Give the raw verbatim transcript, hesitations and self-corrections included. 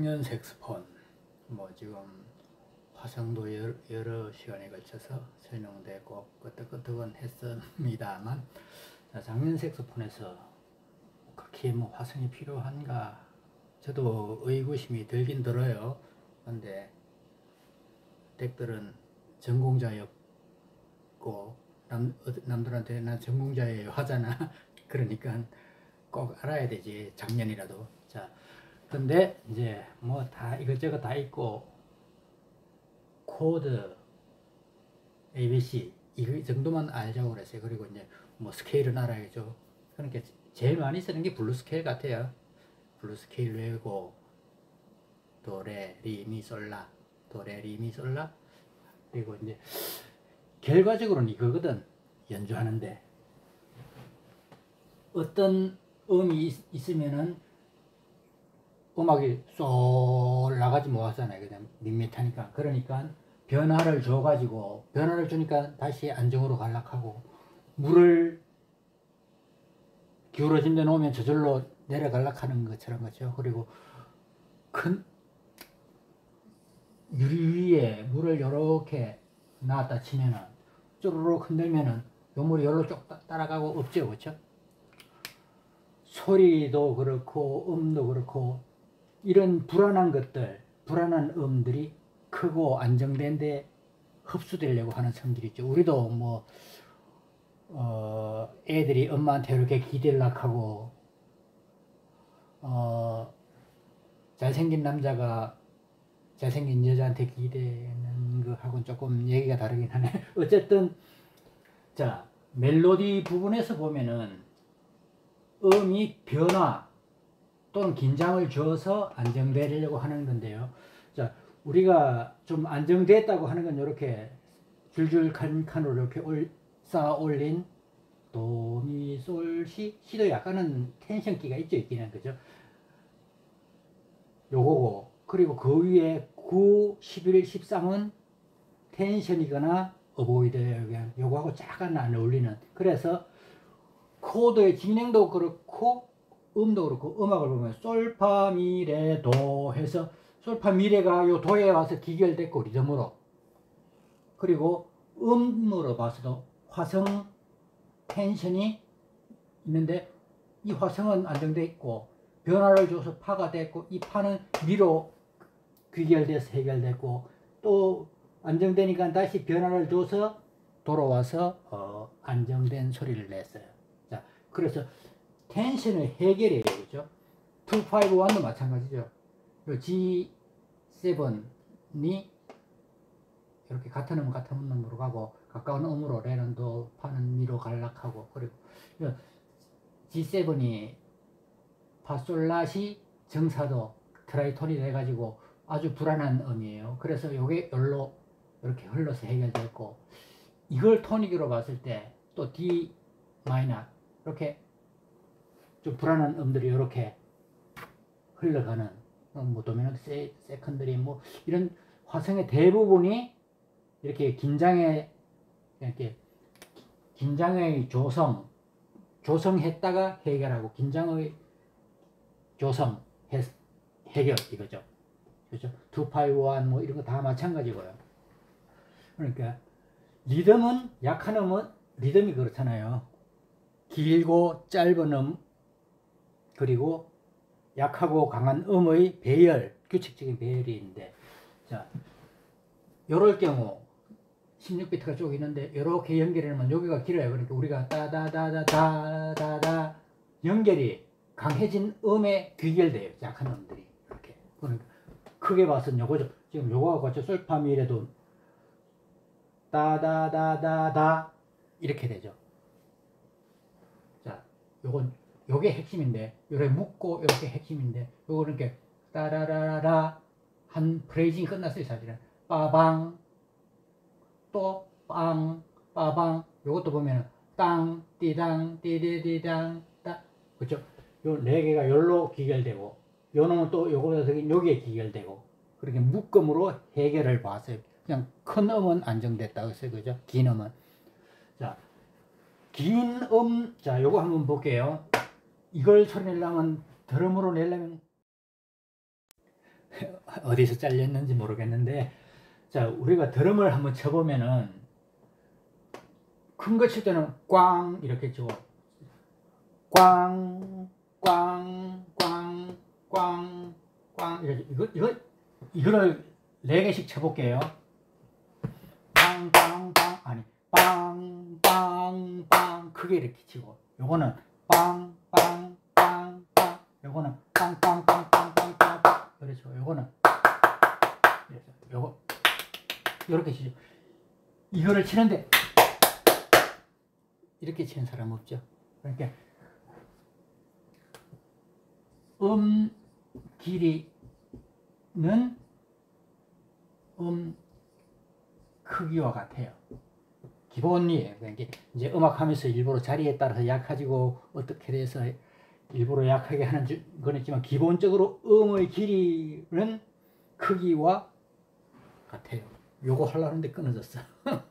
장년 색소폰, 뭐 지금 화성도 여러, 여러 시간에 걸쳐서 설명되고 끄떡끄떡은 했습니다만, 자, 장년 색소폰에서 그렇게 뭐 화성이 필요한가 저도 의구심이 들긴 들어요. 근데 댁들은 전공자였고 남, 남들한테 난 전공자예요 하잖아. 그러니까 꼭 알아야 되지, 작년이라도. 자, 근데 이제 뭐 다 이것저것 다 있고 코드 에이비씨 이 정도만 알자고 그랬어요. 그리고 이제 뭐 스케일은 알아야죠. 그러니까 제일 많이 쓰는 게 블루 스케일 같아요. 블루 스케일 외우고 도레 리미솔라 도레 리미솔라. 그리고 이제 결과적으로는 이거거든. 연주하는데 어떤 음이 있, 있으면은 음악이 쏠 나가지 못하잖아요. 그냥 밋밋하니까. 그러니까 변화를 줘가지고, 변화를 주니까 다시 안정으로 갈락하고, 물을 기울어진 데 놓으면 저절로 내려갈락하는 것처럼 그렇죠. 그리고 큰 유리 위에 물을 이렇게 놨다 치면은 쪼르륵 흔들면은 요 물이 여기로 쭉 따라가고 없죠. 그렇죠? 소리도 그렇고 음도 그렇고 이런 불안한 것들, 불안한 음들이 크고 안정된 데 흡수되려고 하는 성질이 있죠. 우리도 뭐 어, 애들이 엄마한테 이렇게 기대려고 하고 어, 잘생긴 남자가 잘생긴 여자한테 기대는 거하고는 조금 얘기가 다르긴 하네. 어쨌든 자, 멜로디 부분에서 보면은 음이 변화 또는 긴장을 줘서 안정되려고 하는 건데요. 자, 우리가 좀 안정됐다고 하는 건 이렇게 줄줄 칸칸으로 이렇게 올, 쌓아 올린 도미 솔시 시도 약간은 텐션기가 있죠. 있기는 그죠. 요거고, 그리고 그 위에 구, 십일, 십삼은 텐션이거나 어보이드 그냥 요거하고 약간 안 어울리는. 그래서 코드의 진행도 그렇고 음도 그렇고, 음악을 보면 솔파미레도 해서 솔파미레가 요 도에 와서 기결됐고 리듬으로, 그리고 음으로 봐서도 화성 텐션이 있는데 이 화성은 안정돼 있고 변화를 줘서 파가 됐고 이 파는 미로 귀결돼서 해결됐고 또 안정되니까 다시 변화를 줘서 돌아와서 어, 안정된 소리를 냈어요. 자, 그래서 텐션을 해결해야 되죠. 이백오십일도 마찬가지죠. 지 세븐이 이렇게 같은 음 같은 음으로 가고 가까운 음으로 레는 도 파는 미로 갈락하고, 그리고 지 세븐이 파솔라시 정사도 트라이톤이 돼가지고 아주 불안한 음이에요. 그래서 요게 열로 이렇게 흘러서 해결됐고, 이걸 토닉으로 봤을 때 또 D 마이너 이렇게 좀 불안한 음들이 이렇게 흘러가는, 뭐 도미넌트 세, 세컨드리 뭐 이런 화성의 대부분이 이렇게 긴장의 이렇게 긴장의 조성 조성했다가 해결하고 긴장의 조성 해, 해결 이거죠. 그렇죠? 이백오십일 뭐 이런 거 다 마찬가지고요. 그러니까 리듬은 약한 음은 리듬이 그렇잖아요. 길고 짧은 음 그리고 약하고 강한 음의 배열, 규칙적인 배열이 있는데, 자, 요럴 경우 십육 비트가 쭉 있는데 이렇게 연결을 하면 여기가 길어요. 그러니까 우리가 따다다다다다다 연결이 강해진 음에 귀결돼요. 약한 음들이 이렇게. 그러니까 크게 봐서는 요거죠. 지금 요거하고 같이 솔파미래도 따다다다다 이렇게 되죠. 자, 요건 요게 핵심인데, 요래 묶고 요렇게 핵심인데, 요거는 이렇게 따라라라라 한 프레이징이 끝났어요. 사실은 빠방 또 빵, 빠방, 요것도 보면 땅, 띠당, 띠디디당, 따, 그쵸? 요 네 개가 열로 기결되고, 요 놈은 또 요거보다 더 여기에 기결되고, 그렇게 묶음으로 해결을 봤어요. 그냥 큰 음은 안정됐다 했어요. 그죠? 긴 음은. 자, 긴 음, 자, 요거 한번 볼게요. 이걸 소리 내려면, 드럼으로 내려면, 어디서 잘렸는지 모르겠는데, 자, 우리가 드럼을 한번 쳐보면은 큰 거 칠 때는 꽝 이렇게 치고 꽝, 꽝, 꽝, 꽝, 꽝 이렇게 이거 이거 이거를 네 개씩 쳐볼게요. 빵, 빵, 빵 아니 빵, 빵, 빵 크게 이렇게 치고, 요거는 빵, 빵, 빵, 빵, 요거는 빵, 빵, 빵, 빵, 빵, 빵, 빵. 그렇죠. 요거는 요거 요렇게 치죠. 이거를 치는데 이렇게 치는 사람 없죠. 그러니까 음 길이는 음 크기와 같아요. 기본이에요. 그러니까 이제 음악하면서 일부러 자리에 따라서 약해지고 어떻게 돼서 일부러 약하게 하는 건 있지만, 기본적으로 음의 길이는 크기와 같아요. 요거 하려는데 끊어졌어.